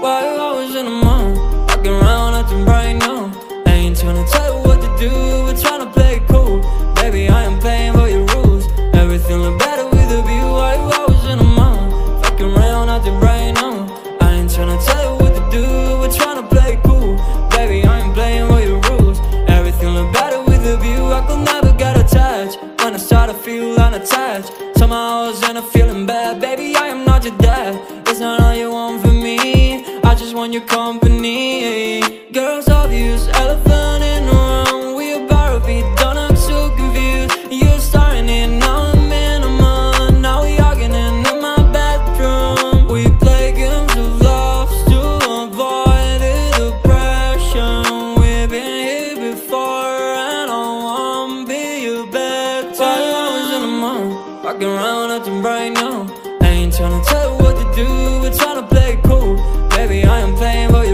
Why you always in the mood? Walking around acting right now. I ain't tryna tell you what to do, we're tryna play it cool. Baby, I am playing by your rules. Everything look better with a view. Why you always in the mood? Fucking around acting right now. I ain't tryna tell you what to do, we're tryna play it cool. Baby, I am playing by your rules. Everything look better with a view. I could never get attached. When I start to feel unattached, somehow I was in a feeling bad. Baby, I am not your dad. It's not all you want from me, I just want your company. Girls obvious, elephant in the room. We about to be done, I'm so confused. You're starting it, now I'm in a month. Now we arguing in my bedroom. We play games of love to avoid the depression. We've been here before and I won't be your bed. Why you always in the mood? Walking around acting right now. I ain't tryna tell you what to do, we're tryna play it cool. Baby, I am playing for